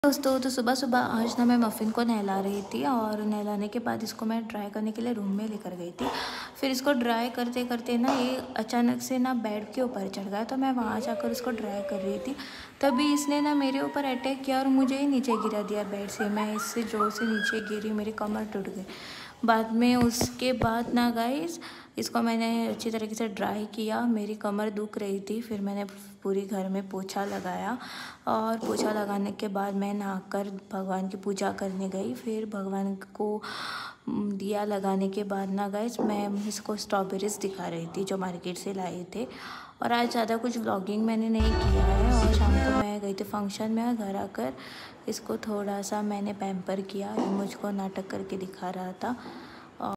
दोस्तों तो सुबह सुबह आज ना मैं मफ़िन को नहला रही थी और नहलाने के बाद इसको मैं ड्राई करने के लिए रूम में लेकर गई थी। फिर इसको ड्राई करते करते ना ये अचानक से ना बेड के ऊपर चढ़ गया, तो मैं वहाँ जाकर उसको ड्राई कर रही थी। तभी इसने ना मेरे ऊपर अटैक किया और मुझे ही नीचे गिरा दिया बेड से। मैं इससे ज़ोर से नीचे गिरी, मेरी कमर टूट गई। बाद में उसके बाद ना गाइस इसको मैंने अच्छी तरीके से ड्राई किया, मेरी कमर दुख रही थी। फिर मैंने पूरी घर में पोछा लगाया और पोछा लगाने के बाद मैं नहाकर भगवान की पूजा करने गई। फिर भगवान को दिया लगाने के बाद ना गाइस मैं इसको स्ट्रॉबेरीज़ दिखा रही थी जो मार्केट से लाए थे। और आज ज़्यादा कुछ व्लॉगिंग मैंने नहीं किया है। और शाम को मैं गई थी फंक्शन में, घर आकर इसको थोड़ा सा मैंने पैम्पर किया। ये मुझको नाटक करके दिखा रहा था।